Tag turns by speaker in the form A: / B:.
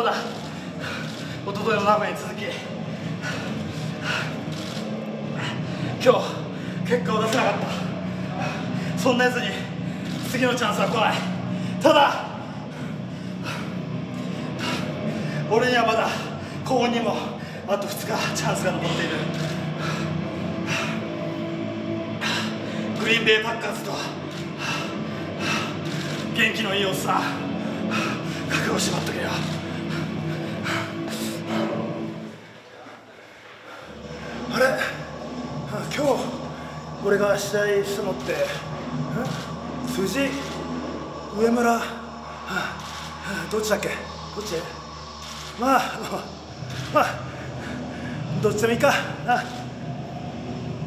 A: そうだ。一昨日の名古屋に続き、今日結果を出せなかった。そんなやつに次のチャンスは来ない。ただ俺にはまだ高温にもあと2日チャンスが残っている。グリーンベイパッカーズと元気のいいおっさん、覚悟しまっとけよ。あれ、今日俺が試合したのって辻、上村、どっちだっけ、どっち？まあどっちでもいいかな。